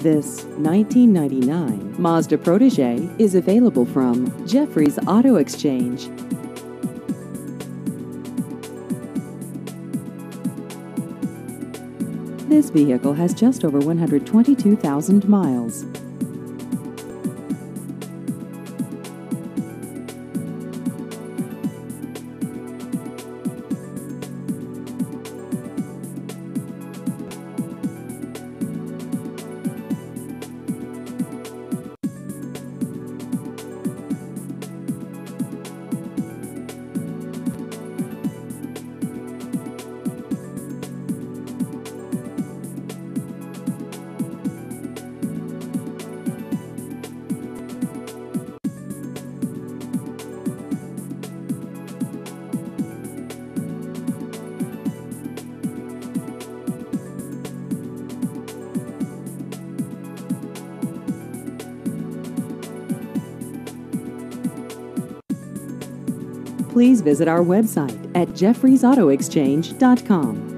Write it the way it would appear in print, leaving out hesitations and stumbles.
This 1999 Mazda Protege is available from Jeffrey's Auto Exchange. This vehicle has just over 122,000 miles. Please visit our website at jeffreysautoexchange.com.